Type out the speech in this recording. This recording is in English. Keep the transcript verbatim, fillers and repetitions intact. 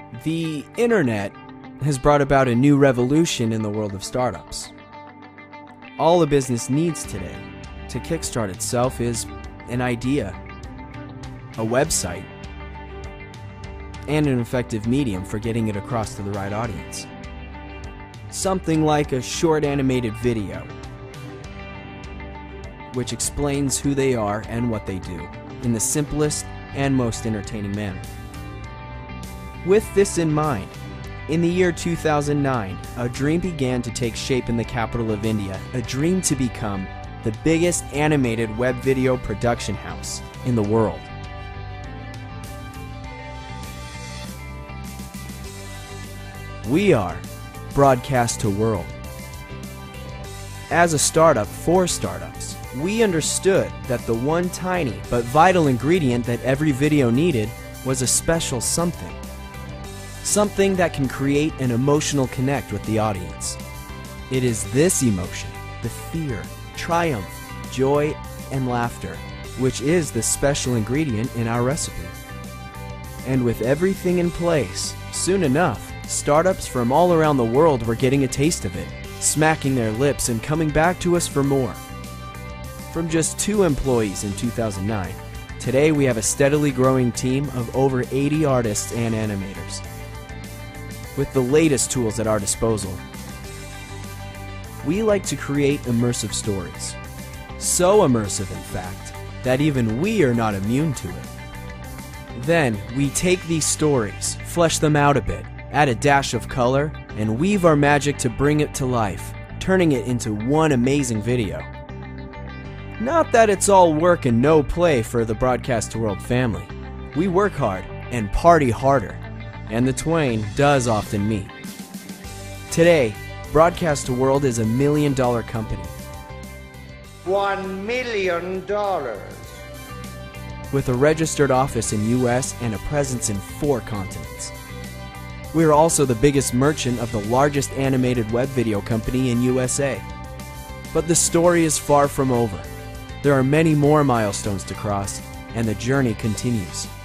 The internet has brought about a new revolution in the world of startups. All a business needs today to kickstart itself is an idea, a website, and an effective medium for getting it across to the right audience. Something like a short animated video, which explains who they are and what they do in the simplest and most entertaining manner. With this in mind, in the year two thousand nine, a dream began to take shape in the capital of India, a dream to become the biggest animated web video production house in the world. We are Broadcast to World. As a startup for startups, we understood that the one tiny but vital ingredient that every video needed was a special something. Something that can create an emotional connect with the audience. It is this emotion, the fear, triumph, joy, and laughter, which is the special ingredient in our recipe. And with everything in place, soon enough, startups from all around the world were getting a taste of it, smacking their lips and coming back to us for more. From just two employees in two thousand nine, today we have a steadily growing team of over eighty artists and animators, with the latest tools at our disposal. We like to create immersive stories. So immersive, in fact, that even we are not immune to it. Then, we take these stories, flesh them out a bit, add a dash of color, and weave our magic to bring it to life, turning it into one amazing video. Not that it's all work and no play for the Broadcast to World family. We work hard and party harder, and the twain does often meet. Today, Broadcast to World is a million dollar company. One million dollars. With a registered office in U S and a presence in four continents. We are also the biggest merchant of the largest animated web video company in U S A. But the story is far from over. There are many more milestones to cross, and the journey continues.